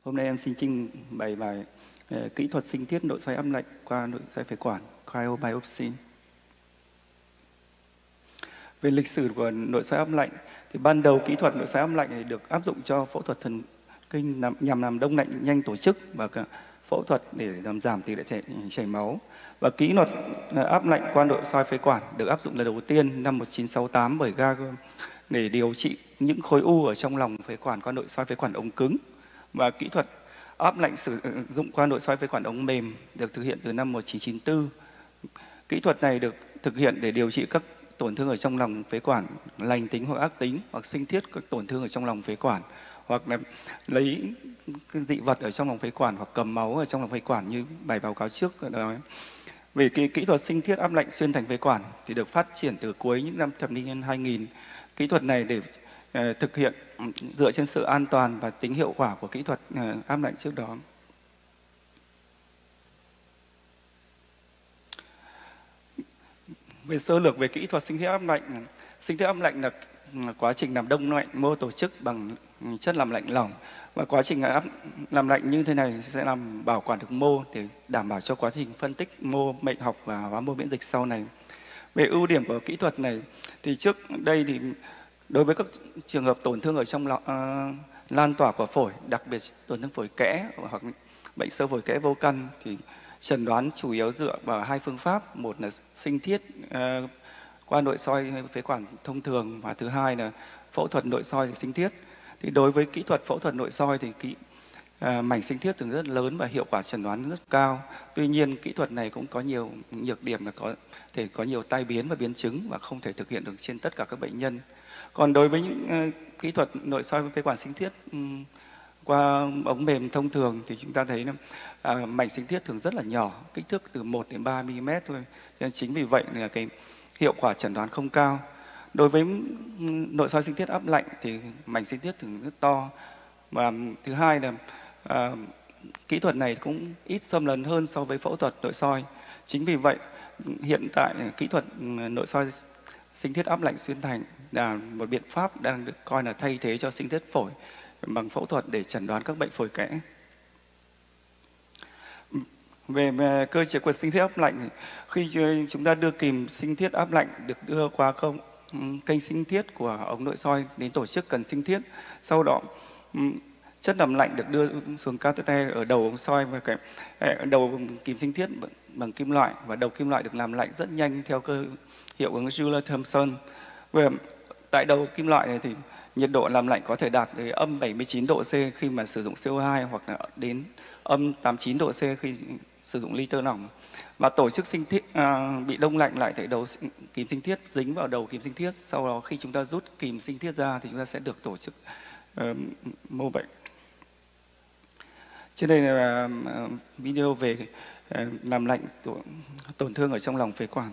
Hôm nay em xin trình bày bài kỹ thuật sinh thiết nội soi áp lạnh qua nội soi phế quản cryobiopsy. Về lịch sử của nội soi áp lạnh thì ban đầu kỹ thuật nội soi áp lạnh này được áp dụng cho phẫu thuật thần kinh nhằm làm đông lạnh nhanh tổ chức và phẫu thuật để làm giảm tỷ lệ chảy máu. Và kỹ thuật áp lạnh qua nội soi phế quản được áp dụng lần đầu tiên năm 1968 bởi Gagor để điều trị những khối u ở trong lòng phế quản qua nội soi phế quản ống cứng. Và kỹ thuật áp lạnh sử dụng qua nội soi phế quản ống mềm được thực hiện từ năm 1994. Kỹ thuật này được thực hiện để điều trị các tổn thương ở trong lòng phế quản lành tính hoặc ác tính, hoặc sinh thiết các tổn thương ở trong lòng phế quản, hoặc là lấy dị vật ở trong lòng phế quản, hoặc cầm máu ở trong lòng phế quản như bài báo cáo trước đã nói. Về kỹ thuật sinh thiết áp lạnh xuyên thành phế quản thì được phát triển từ cuối những năm thập niên 2000. Kỹ thuật này để thực hiện dựa trên sự an toàn và tính hiệu quả của kỹ thuật áp lạnh trước đó. Về sơ lược về kỹ thuật sinh thiết áp lạnh, sinh thiết áp lạnh là quá trình làm đông lạnh mô tổ chức bằng chất làm lạnh lỏng, và quá trình làm lạnh như thế này sẽ làm bảo quản được mô để đảm bảo cho quá trình phân tích mô bệnh học và hóa mô miễn dịch sau này. Về ưu điểm của kỹ thuật này thì trước đây thì đối với các trường hợp tổn thương ở trong lan tỏa của phổi, đặc biệt tổn thương phổi kẽ hoặc bệnh sơ phổi kẽ vô căn, thì chẩn đoán chủ yếu dựa vào hai phương pháp. Một là sinh thiết qua nội soi phế quản thông thường, và thứ hai là phẫu thuật nội soi để sinh thiết. Thì đối với kỹ thuật phẫu thuật nội soi thì mảnh sinh thiết thường rất lớn và hiệu quả chẩn đoán rất cao. Tuy nhiên kỹ thuật này cũng có nhiều nhược điểm, là có thể có nhiều tai biến và biến chứng và không thể thực hiện được trên tất cả các bệnh nhân. Còn đối với những kỹ thuật nội soi phế quản sinh thiết qua ống mềm thông thường thì chúng ta thấy mảnh sinh thiết thường rất là nhỏ, kích thước từ 1 đến 3 mm thôi. Nên chính vì vậy là cái hiệu quả chẩn đoán không cao. Đối với nội soi sinh thiết áp lạnh thì mảnh sinh thiết thường rất to. Và thứ hai là kỹ thuật này cũng ít xâm lấn hơn so với phẫu thuật nội soi. Chính vì vậy hiện tại kỹ thuật nội soi sinh thiết áp lạnh xuyên thành là một biện pháp đang được coi là thay thế cho sinh thiết phổi bằng phẫu thuật để chẩn đoán các bệnh phổi kẽ. Về cơ chế của sinh thiết áp lạnh, khi chúng ta đưa kìm sinh thiết áp lạnh được đưa qua kênh sinh thiết của ống nội soi đến tổ chức cần sinh thiết, sau đó chất làm lạnh được đưa xuống catheter ở đầu ống soi và đầu kìm sinh thiết bằng kim loại, và đầu kim loại được làm lạnh rất nhanh theo cơ hiệu ứng Joule-Thomson. Về tại đầu kim loại này thì nhiệt độ làm lạnh có thể đạt đến âm 79 độ C khi mà sử dụng CO2, hoặc là đến âm 89 độ C khi sử dụng ly tơ lỏng. Và tổ chức sinh thiết bị đông lạnh lại tại đầu kìm sinh thiết dính vào đầu kìm sinh thiết. Sau đó khi chúng ta rút kìm sinh thiết ra thì chúng ta sẽ được tổ chức mô bệnh. Trên đây là video về làm lạnh tổn thương ở trong lòng phế quản.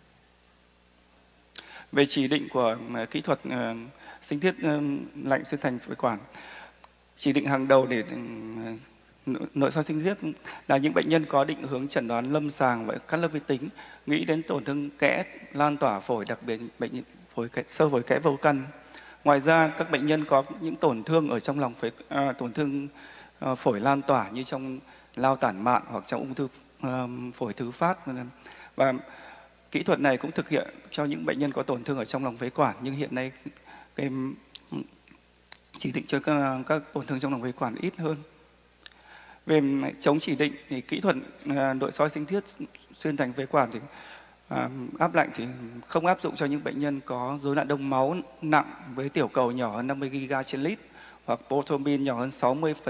Về chỉ định của kỹ thuật sinh thiết lạnh xuyên thành phế quản, chỉ định hàng đầu để nội soi sinh thiết là những bệnh nhân có định hướng chẩn đoán lâm sàng và cắt lớp vi tính, nghĩ đến tổn thương kẽ lan tỏa phổi, đặc biệt bệnh sơ phổi kẽ vô căn. Ngoài ra các bệnh nhân có những tổn thương ở trong lòng tổn thương phổi lan tỏa như trong lao tản mạn hoặc trong ung thư phổi thứ phát. Và kỹ thuật này cũng thực hiện cho những bệnh nhân có tổn thương ở trong lòng phế quản, nhưng hiện nay cái chỉ định cho các tổn thương trong lòng phế quản ít hơn. Về chống chỉ định thì kỹ thuật nội soi sinh thiết xuyên thành phế quản thì áp lạnh thì không áp dụng cho những bệnh nhân có rối loạn đông máu nặng với tiểu cầu nhỏ hơn 50 Gg/lít, hoặc prothrombin nhỏ hơn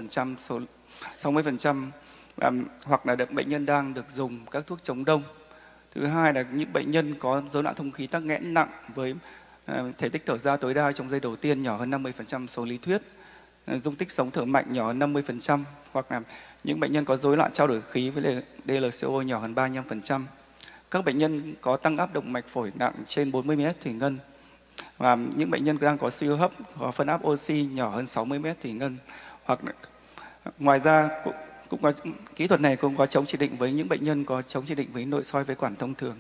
60%, hoặc là bệnh nhân đang được dùng các thuốc chống đông. Thứ hai là những bệnh nhân có rối loạn thông khí tắc nghẽn nặng với thể tích thở ra tối đa trong giây đầu tiên nhỏ hơn 50% số lý thuyết, dung tích sống thở mạnh nhỏ hơn 50%, hoặc là những bệnh nhân có rối loạn trao đổi khí với DLCO nhỏ hơn 35%. Các bệnh nhân có tăng áp động mạch phổi nặng trên 40 mm thủy ngân, và những bệnh nhân đang có suy hô hấp có phân áp oxy nhỏ hơn 60 mm thủy ngân. Hoặc ngoài ra cũng có kỹ thuật này cũng có chống chỉ định với những bệnh nhân có chống chỉ định với nội soi phế quản thông thường.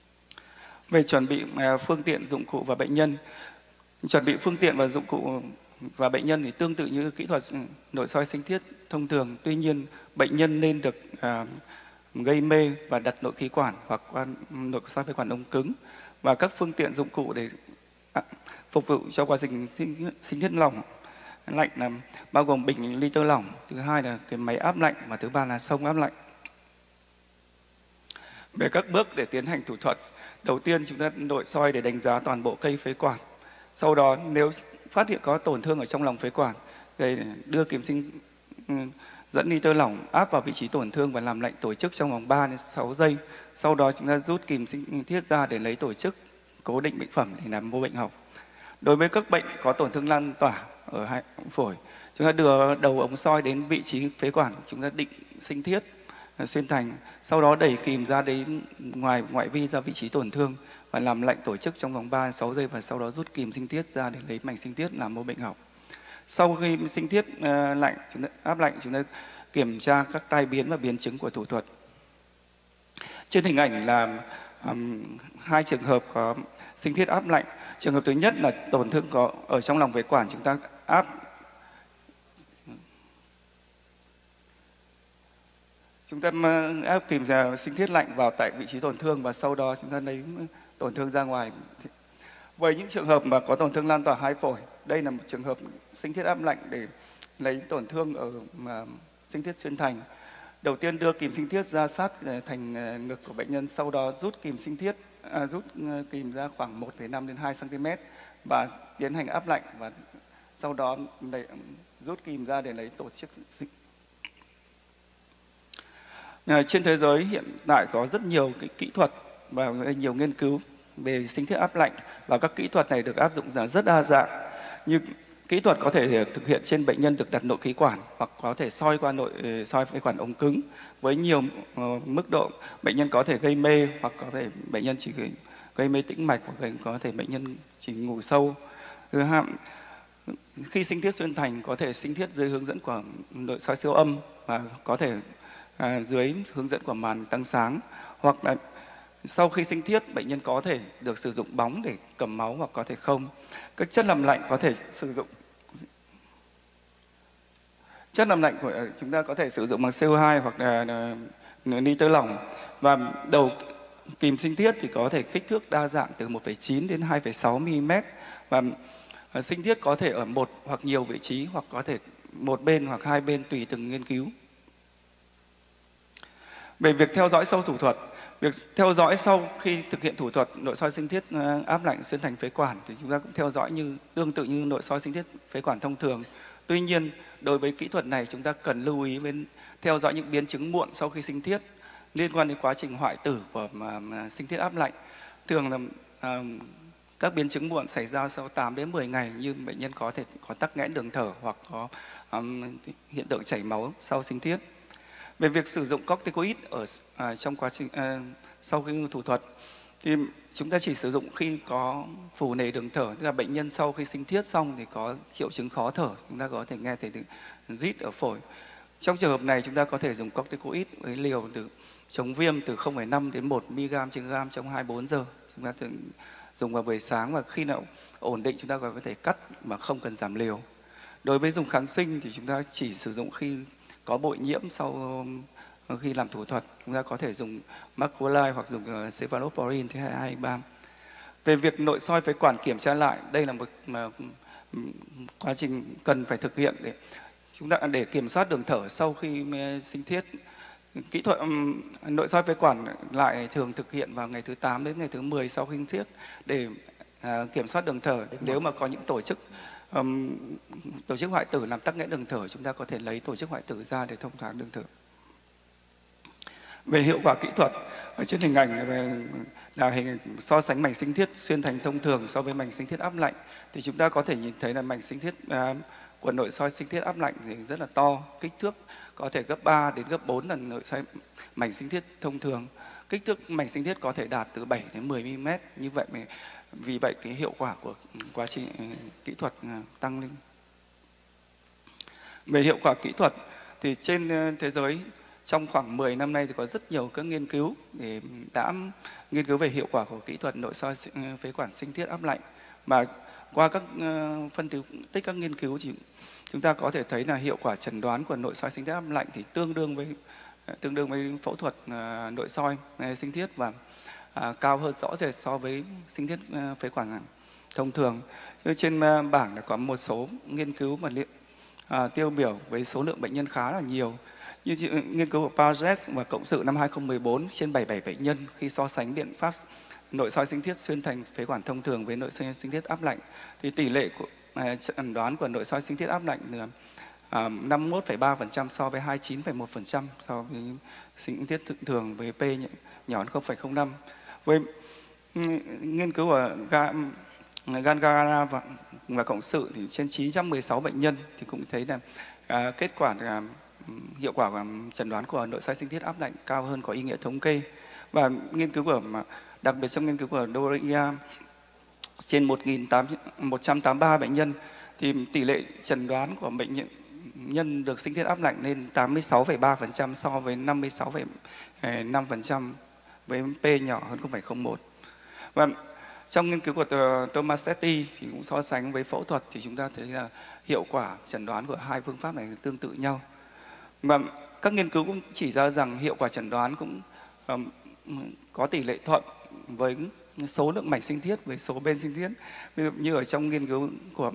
Về chuẩn bị phương tiện, dụng cụ và bệnh nhân, chuẩn bị phương tiện và dụng cụ và bệnh nhân thì tương tự như kỹ thuật nội soi sinh thiết thông thường. Tuy nhiên bệnh nhân nên được gây mê và đặt nội khí quản hoặc nội soi phế quản ống cứng, và các phương tiện dụng cụ để phục vụ cho quá trình sinh thiết lỏng lạnh là bao gồm bình ly tơ lỏng, thứ hai là cái máy áp lạnh, và thứ ba là xông áp lạnh. Về các bước để tiến hành thủ thuật, đầu tiên chúng ta nội soi để đánh giá toàn bộ cây phế quản. Sau đó nếu phát hiện có tổn thương ở trong lòng phế quản, thì đưa kìm sinh dẫn ly tơ lỏng áp vào vị trí tổn thương và làm lạnh tổ chức trong vòng 3 đến 6 giây. Sau đó chúng ta rút kìm sinh thiết ra để lấy tổ chức cố định bệnh phẩm để làm mô bệnh học. Đối với các bệnh có tổn thương lan tỏa ở hai phổi, chúng ta đưa đầu ống soi đến vị trí phế quản, chúng ta định sinh thiết xuyên thành, sau đó đẩy kìm ra đến ngoại vi ra vị trí tổn thương và làm lạnh tổ chức trong vòng 3-6 giây, và sau đó rút kìm sinh thiết ra để lấy mảnh sinh thiết làm mô bệnh học. Sau khi sinh thiết lạnh, chúng ta áp lạnh, chúng ta kiểm tra các tai biến và biến chứng của thủ thuật. Trên hình ảnh là hai trường hợp có sinh thiết áp lạnh. Trường hợp thứ nhất là tổn thương có ở trong lòng phế quản, chúng ta áp kìm sinh thiết lạnh vào tại vị trí tổn thương, và sau đó chúng ta lấy tổn thương ra ngoài. Với những trường hợp mà có tổn thương lan tỏa hai phổi, đây là một trường hợp sinh thiết áp lạnh để lấy tổn thương ở sinh thiết xuyên thành. Đầu tiên đưa kìm sinh thiết ra sát thành ngực của bệnh nhân, sau đó rút kìm sinh thiết, rút kìm ra khoảng 1,5 đến 2 cm và tiến hành áp lạnh, và sau đó rút kìm ra để lấy tổ chức. Trên thế giới hiện tại có rất nhiều cái kỹ thuật và nhiều nghiên cứu về sinh thiết áp lạnh, và các kỹ thuật này được áp dụng là rất đa dạng. Như kỹ thuật có thể thực hiện trên bệnh nhân được đặt nội khí quản, hoặc có thể soi qua soi phế quản ống cứng với nhiều mức độ. Bệnh nhân có thể gây mê, hoặc có thể bệnh nhân chỉ gây mê tĩnh mạch, hoặc có thể bệnh nhân chỉ ngủ sâu. Thứ hai, khi sinh thiết xuyên thành có thể sinh thiết dưới hướng dẫn của nội soi siêu âm, và có thể dưới hướng dẫn của màn tăng sáng, hoặc là sau khi sinh thiết bệnh nhân có thể được sử dụng bóng để cầm máu, hoặc có thể không. Các chất làm lạnh có thể sử dụng. Chất làm lạnh của chúng ta có thể sử dụng bằng CO2 hoặc là nitơ lỏng, và đầu kìm sinh thiết thì có thể kích thước đa dạng từ 1,9 đến 2,6 mm, và sinh thiết có thể ở một hoặc nhiều vị trí, hoặc có thể một bên hoặc hai bên tùy từng nghiên cứu. Về việc theo dõi sau thủ thuật, việc theo dõi sau khi thực hiện thủ thuật nội soi sinh thiết áp lạnh xuyên thành phế quản thì chúng ta cũng theo dõi tương tự như nội soi sinh thiết phế quản thông thường. Tuy nhiên, đối với kỹ thuật này chúng ta cần lưu ý với theo dõi những biến chứng muộn sau khi sinh thiết liên quan đến quá trình hoại tử của sinh thiết áp lạnh. Thường là các biến chứng muộn xảy ra sau 8 đến 10 ngày, như bệnh nhân có thể có tắc nghẽn đường thở, hoặc có hiện tượng chảy máu sau sinh thiết. Về việc sử dụng corticoid trong quá trình sau khi thủ thuật thì chúng ta chỉ sử dụng khi có phù nề đường thở, tức là bệnh nhân sau khi sinh thiết xong thì có triệu chứng khó thở, chúng ta có thể nghe thấy rít ở phổi. Trong trường hợp này chúng ta có thể dùng corticoid với liều chống viêm từ 0,5 đến 1 mg/g trong 24 giờ. Chúng ta thường dùng vào buổi sáng, và khi nào ổn định chúng ta có thể cắt mà không cần giảm liều. Đối với dùng kháng sinh thì chúng ta chỉ sử dụng khi có bội nhiễm sau khi làm thủ thuật, chúng ta có thể dùng macrolide hoặc dùng cephalosporin thứ 223. Về việc nội soi phế quản kiểm tra lại, đây là một quá trình cần phải thực hiện để kiểm soát đường thở sau khi sinh thiết. Kỹ thuật nội soi phế quản lại thường thực hiện vào ngày thứ 8 đến ngày thứ 10 sau khi sinh thiết để kiểm soát đường thở. Nếu mà có những tổ chức hoại tử làm tắc nghẽn đường thở, chúng ta có thể lấy tổ chức hoại tử ra để thông thoáng đường thở. Về hiệu quả kỹ thuật, ở trên hình ảnh là hình so sánh mảnh sinh thiết xuyên thành thông thường so với mảnh sinh thiết áp lạnh, thì chúng ta có thể nhìn thấy là mảnh sinh thiết của nội soi sinh thiết áp lạnh thì rất là to, kích thước có thể gấp 3 đến gấp 4 lần nội soi mảnh sinh thiết thông thường. Kích thước mảnh sinh thiết có thể đạt từ 7 đến 10 mm. Như vậy vì vậy cái hiệu quả của quá trình kỹ thuật tăng lên. Về hiệu quả kỹ thuật thì trên thế giới trong khoảng 10 năm nay thì có rất nhiều các nghiên cứu đã nghiên cứu về hiệu quả của kỹ thuật nội soi phế quản sinh thiết áp lạnh, mà qua các phân tích các nghiên cứu thì chúng ta có thể thấy là hiệu quả chẩn đoán của nội soi sinh thiết áp lạnh thì tương đương với phẫu thuật nội soi sinh thiết và cao hơn rõ rệt so với sinh thiết phế quản thông thường. Trên bảng là có một số nghiên cứu mà tiêu biểu với số lượng bệnh nhân khá là nhiều. Như nghiên cứu của Pages và Cộng sự năm 2014 trên 77 bệnh nhân khi so sánh biện pháp nội soi sinh thiết xuyên thành phế quản thông thường với nội soi sinh thiết áp lạnh thì tỷ lệ của chẩn đoán của nội soi sinh thiết áp lạnh là 51,3% so với 29,1% so với sinh thiết thường với P nhỏ hơn 0,05. Với nghiên cứu của Gangara và Cộng sự thì trên 916 bệnh nhân thì cũng thấy là kết quả là hiệu quả của chẩn đoán của nội soi sinh thiết áp lạnh cao hơn có ý nghĩa thống kê. Và nghiên cứu của đặc biệt trong nghiên cứu của Doria trên 1.183 bệnh nhân thì tỷ lệ chẩn đoán của bệnh nhân được sinh thiết áp lạnh lên 86,3% so với 56,5% với P nhỏ hơn 0,01. Và trong nghiên cứu của Tomasetti thì cũng so sánh với phẫu thuật thì chúng ta thấy là hiệu quả chẩn đoán của hai phương pháp này tương tự nhau. Và các nghiên cứu cũng chỉ ra rằng hiệu quả chẩn đoán cũng có tỷ lệ thuận với số lượng mạch sinh thiết với số bên sinh thiết. Ví dụ như ở trong nghiên cứu của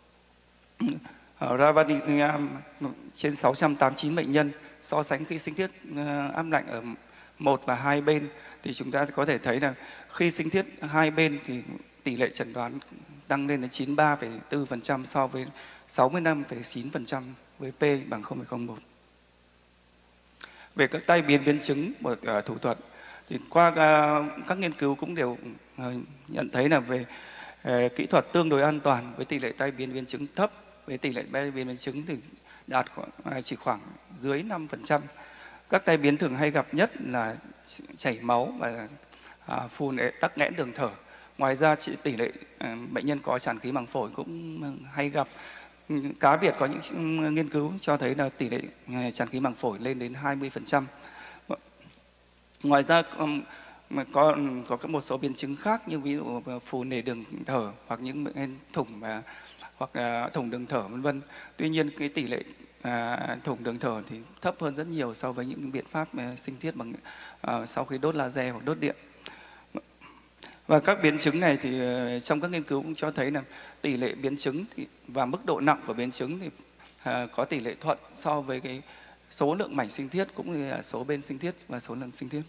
Ravaniam trên 689 bệnh nhân so sánh khi sinh thiết áp lạnh ở một và hai bên thì chúng ta có thể thấy là khi sinh thiết hai bên thì tỷ lệ chẩn đoán tăng lên đến 93,4% so với 65,9% với P bằng 0,01. Về các tai biến biến chứng của thủ thuật thì qua các nghiên cứu cũng đều nhận thấy là về kỹ thuật tương đối an toàn với tỷ lệ tai biến biến chứng thấp, với tỷ lệ tai biến biến chứng thì đạt chỉ khoảng dưới 5%. Các tai biến thường hay gặp nhất là chảy máu và phù nề tắc nghẽn đường thở. Ngoài ra tỷ lệ bệnh nhân có tràn khí màng phổi cũng hay gặp. Cá biệt có những nghiên cứu cho thấy là tỷ lệ tràn khí màng phổi lên đến 20%. Ngoài ra có một số biến chứng khác như ví dụ phù nề đường thở hoặc những bệnh nhân thủng hoặc thủng đường thở vân vân. Tuy nhiên cái tỷ lệ thủng đường thở thì thấp hơn rất nhiều so với những biện pháp sinh thiết bằng sau khi đốt laser hoặc đốt điện. Và các biến chứng này thì trong các nghiên cứu cũng cho thấy là tỷ lệ biến chứng và mức độ nặng của biến chứng thì có tỷ lệ thuận so với cái số lượng mảnh sinh thiết cũng như là số bên sinh thiết và số lần sinh thiết.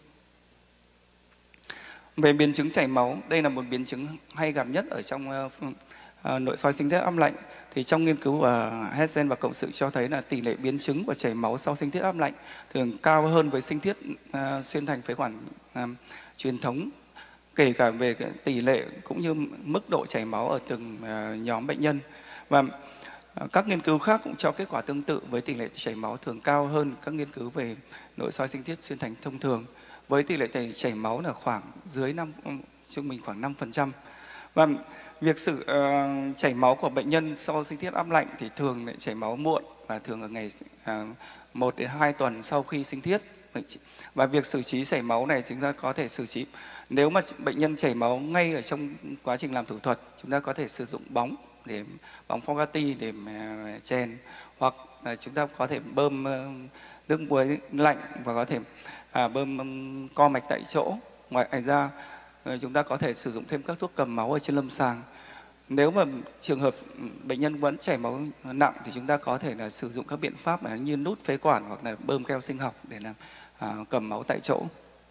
Về biến chứng chảy máu, đây là một biến chứng hay gặp nhất ở trong nội soi sinh thiết áp lạnh. Thì trong nghiên cứu của Hessen và Cộng sự cho thấy là tỷ lệ biến chứng của chảy máu sau sinh thiết áp lạnh thường cao hơn với sinh thiết xuyên thành phế quản truyền thống, kể cả về cái tỷ lệ cũng như mức độ chảy máu ở từng nhóm bệnh nhân. Và các nghiên cứu khác cũng cho kết quả tương tự với tỷ lệ chảy máu thường cao hơn các nghiên cứu về nội soi sinh thiết xuyên thành thông thường, với tỷ lệ chảy máu là khoảng dưới trung bình khoảng 5%. Và việc chảy máu của bệnh nhân sau sinh thiết áp lạnh thì thường lại chảy máu muộn và thường ở ngày 1 đến 2 tuần sau khi sinh thiết. Và việc xử trí chảy máu này chúng ta có thể xử trí nếu mà bệnh nhân chảy máu ngay ở trong quá trình làm thủ thuật, chúng ta có thể sử dụng bóng Fogarty để chèn, hoặc là chúng ta có thể bơm nước muối lạnh và có thể bơm co mạch tại chỗ. Ngoài ra chúng ta có thể sử dụng thêm các thuốc cầm máu ở trên lâm sàng. Nếu mà trường hợp bệnh nhân vẫn chảy máu nặng thì chúng ta có thể là sử dụng các biện pháp như nút phế quản hoặc là bơm keo sinh học để làm cầm máu tại chỗ.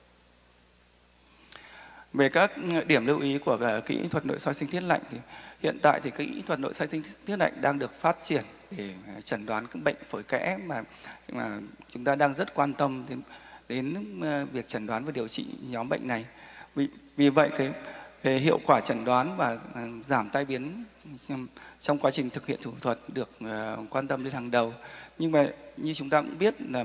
Về các điểm lưu ý của kỹ thuật nội soi sinh thiết lạnh thì hiện tại thì kỹ thuật nội soi sinh thiết lạnh đang được phát triển để chẩn đoán các bệnh phổi kẽ mà chúng ta đang rất quan tâm đến việc chẩn đoán và điều trị nhóm bệnh này. Vì vậy cái hiệu quả chẩn đoán và giảm tai biến trong quá trình thực hiện thủ thuật được quan tâm đến hàng đầu. Nhưng mà như chúng ta cũng biết là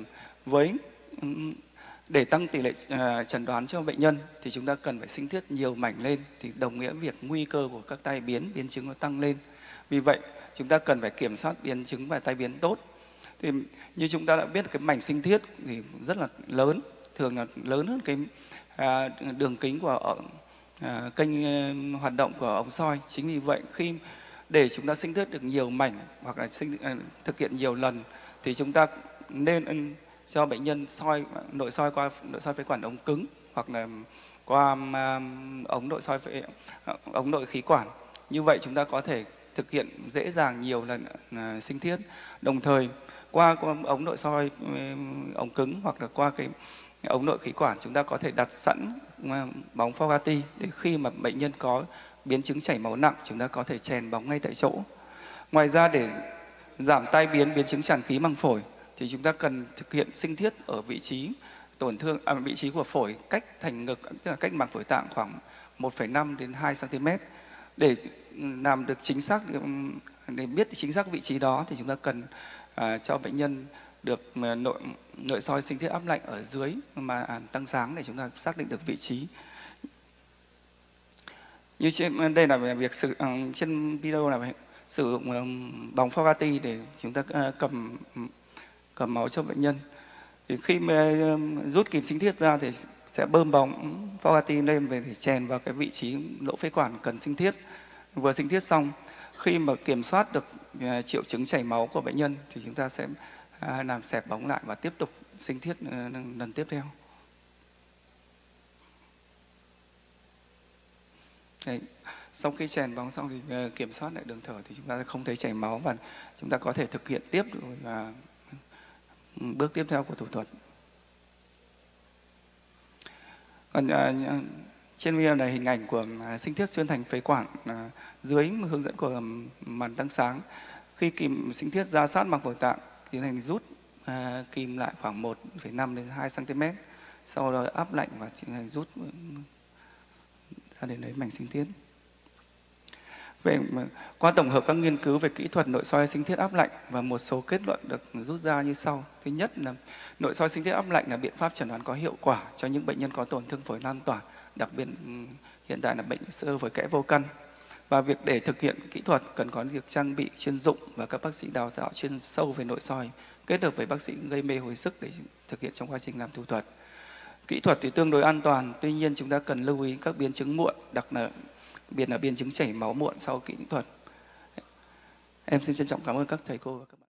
để tăng tỷ lệ chẩn đoán cho bệnh nhân thì chúng ta cần phải sinh thiết nhiều mảnh lên, thì đồng nghĩa việc nguy cơ của các tai biến chứng nó tăng lên. Vì vậy chúng ta cần phải kiểm soát biến chứng và tai biến tốt. Thì như chúng ta đã biết cái mảnh sinh thiết thì rất là lớn, thường là lớn hơn cái đường kính của kênh hoạt động của ống soi. Chính vì vậy khi Để chúng ta sinh thiết được nhiều mảnh hoặc là thực hiện nhiều lần thì chúng ta nên cho bệnh nhân nội soi qua nội soi phế quản ống cứng hoặc là qua ống nội khí quản. Như vậy chúng ta có thể thực hiện dễ dàng nhiều lần sinh thiết. Đồng thời qua ống nội soi ống cứng hoặc là qua cái ống nội khí quản, chúng ta có thể đặt sẵn bóng Fogarty để khi mà bệnh nhân có biến chứng chảy máu nặng, chúng ta có thể chèn bóng ngay tại chỗ. Ngoài ra để giảm tai biến chứng tràn khí màng phổi thì chúng ta cần thực hiện sinh thiết ở vị trí tổn thương vị trí của phổi cách thành ngực, tức là cách màng phổi tạng khoảng 1,5 đến 2 cm. Để làm được chính xác, để biết chính xác vị trí đó thì chúng ta cần cho bệnh nhân được nội soi sinh thiết áp lạnh ở dưới mà tăng sáng để chúng ta xác định được vị trí. Như trên đây là việc trên video là sử dụng bóng Fogarty để chúng ta cầm máu cho bệnh nhân. Thì khi mà rút kìm sinh thiết ra thì sẽ bơm bóng Fogarty lên về để chèn vào cái vị trí lỗ phế quản cần sinh thiết. Vừa sinh thiết xong, khi mà kiểm soát được triệu chứng chảy máu của bệnh nhân thì chúng ta sẽ làm xẹp bóng lại và tiếp tục sinh thiết lần tiếp theo. Đấy. Sau khi chèn bóng xong thì kiểm soát lại đường thở thì chúng ta sẽ không thấy chảy máu và chúng ta có thể thực hiện tiếp bước tiếp theo của thủ thuật. Còn trên video này hình ảnh của sinh thiết xuyên thành phế quản dưới hướng dẫn của màn tăng sáng. Khi kìm sinh thiết ra sát màng phổi tạng, tiến hành rút kìm lại khoảng 1,5 đến 2 cm. Sau đó áp lạnh và tiến hành rút ra để lấy mảnh sinh thiết. Qua tổng hợp các nghiên cứu về kỹ thuật nội soi sinh thiết áp lạnh và một số kết luận được rút ra như sau. Thứ nhất là nội soi sinh thiết áp lạnh là biện pháp chẩn đoán có hiệu quả cho những bệnh nhân có tổn thương phổi lan tỏa, đặc biệt hiện tại là bệnh xơ phổi kẽ vô căn. Và việc để thực hiện kỹ thuật cần có việc trang bị chuyên dụng và các bác sĩ đào tạo chuyên sâu về nội soi kết hợp với bác sĩ gây mê hồi sức để thực hiện trong quá trình làm thủ thuật. Kỹ thuật thì tương đối an toàn, tuy nhiên chúng ta cần lưu ý các biến chứng muộn, đặc biệt là biến chứng chảy máu muộn sau kỹ thuật. Em xin trân trọng cảm ơn các thầy cô và các bạn.